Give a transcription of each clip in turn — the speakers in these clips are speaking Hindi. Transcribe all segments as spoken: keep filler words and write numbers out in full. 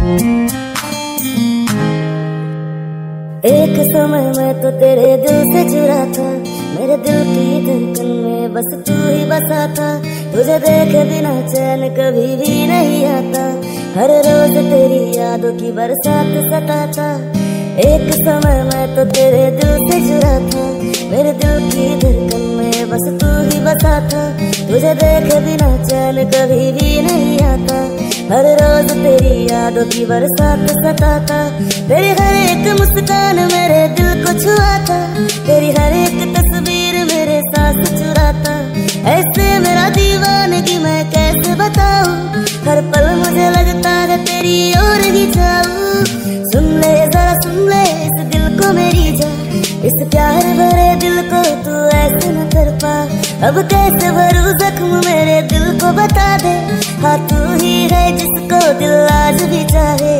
एक समय मैं तो तेरे दिल से जुड़ा था, मेरे दिल की धड़कन में बस तू ही बसा था। तुझे देखे बिना चैन कभी भी नहीं आता, हर रोज तेरी यादों की बरसात सताता। एक समय मैं तो तेरे दिल से जुड़ा था, मेरे दिल की धड़कन में बस तू ही बसा था। तुझे देखे बिना चैन कभी भी नहीं आता, हर रोज तेरी यादों की बरसात सताता। तेरी हर एक मुस्कान मेरे दिल को छुआता, तेरी हर एक तस्वीर मेरे सांस चुराता। ऐसे मेरा दीवानगी मैं कैसे बताऊं, हर पल मुझे लगता है तेरी ओर ही जाऊं। सुन ले जरा सुन ले इस दिल को मेरी जा, इस प्यार भरे दिल को तू ऐसे न कर पा। अब कैसे भरूं जख्म मेरे दिल को बता दे, हाँ तू ही है जिसको दिल आज भी चाहे।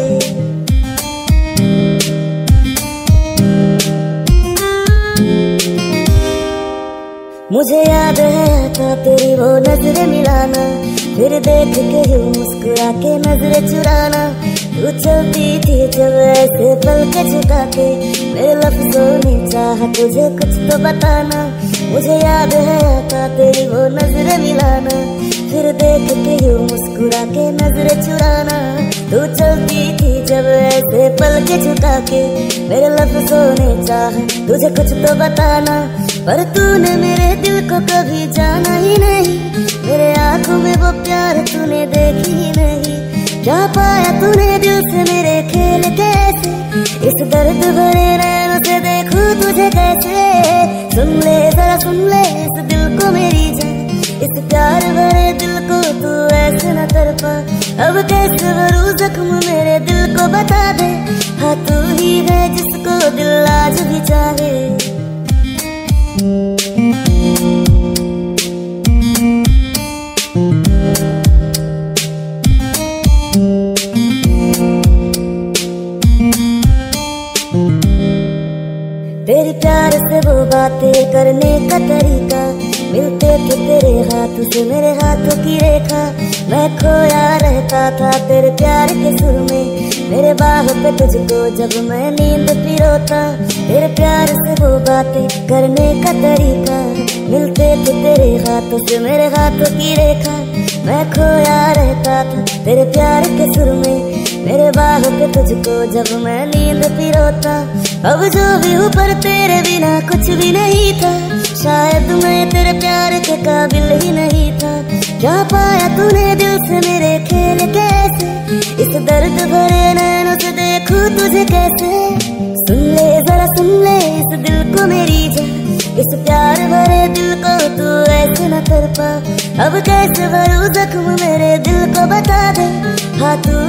मुझे याद है था तेरी वो नजरें मिलाना, फिर देख के यूं मुस्कुरा के नजरें चुराना। तू चलती थी जब ऐसे पल के झुका के, मेरे लफ्जों ने चाहा तुझे कुछ तो बताना। मुझे याद है था तेरी वो नजरें मिलाना, फिर देख के यूं मुस्कुरा के नजरें चुराना। तू चलती थी जब ऐसे पल के झुका के, मेरे लफ्जों ने चाहा तुझे कुछ तो बताना। पर तूने मेरे दिल को कभी जाना ही नहीं, मेरे आंखों में वो प्यार तूने देखी ही नहीं। क्या पाया तूने दिल से मेरे खेल कैसे, इस दर्द भरे नैनों से देखूं तुझे कैसे। सुन ले जरा सुन ले इस दिल को मेरी जान, इस प्यार भरे दिल को तू ऐसे न तड़पा। अब कैसे भरूं जख्म मेरे दिल को बता दे, हाँ तू ही है जिसको दिल आज भी चाहे। तेरी प्यार से वो बातें करने का तरीका, मिलते थे तेरे हाथ से मेरे हाथों की रेखा। मैं खोया रहता था तेरे प्यार के सुर में, मेरे बाहों पे तुझको जब मैं नींद पिरोता। तेरे प्यार से वो बातें करने का तरीका, मिलते थे तेरे हाथों से मेरे हाथों की रेखा। मैं खोया रहता था तेरे प्यार के सुर में, मेरे बाहों पे तुझको जब मैं नींद पिरोता। अब जो भी हूँ पर तेरे बिना कुछ भी नहीं था, शायद मैं तेरे प्यार के काबिल ही नहीं था। क्या पाया तूने दिल से मेरे खेल कैसे, इस दर्द भरे नैनों से देखूं तुझे कैसे। सुन ले जरा सुन ले इस दिल को मेरी जा, इस प्यार भरे दिल को तू ऐसे न कर पा। अब कैसे भरूं जख्म मेरे दिल को बता दे, हाँ तू